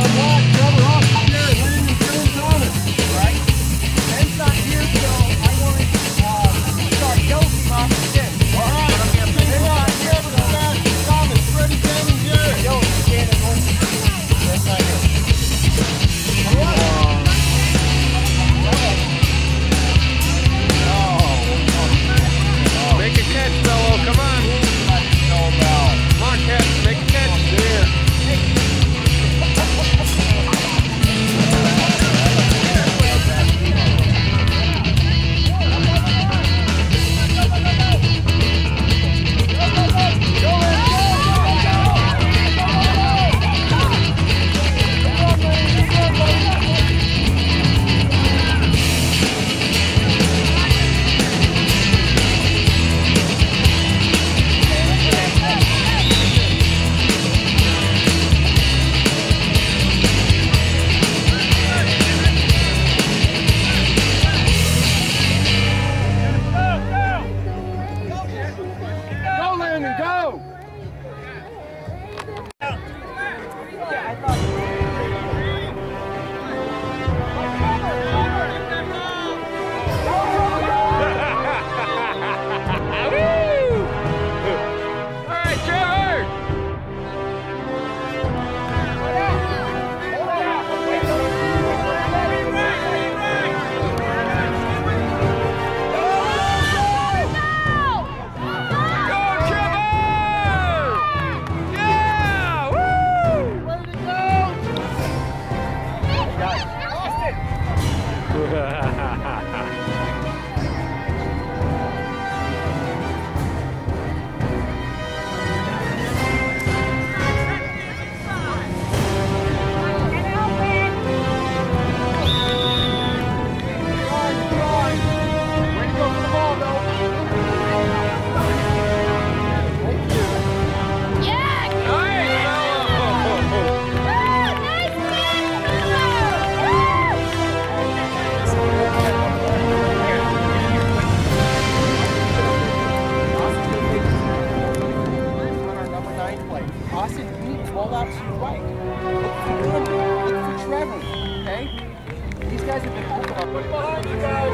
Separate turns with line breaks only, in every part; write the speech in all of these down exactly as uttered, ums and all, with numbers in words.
twelve laps to your right. Look for Gordon. Look for Trevor. Okay? These guys have been open up. Look behind you guys.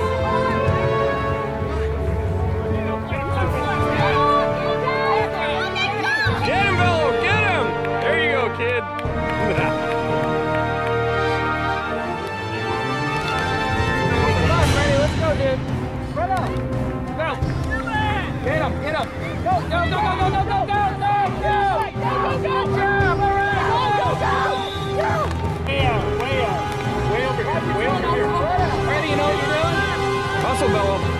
Get him, Bello! Get him! There you go, kid.
Come on, Freddie. Let's go, dude. Right on. Go. Get him. Get him. Go, go, go, go, go, go, go, go, go, go. Go, go, go. All right. Go, go, go. Go. Way out, way out. Way over here. Way over here. Freddie, you know what you're doing?
Hustle, Bello.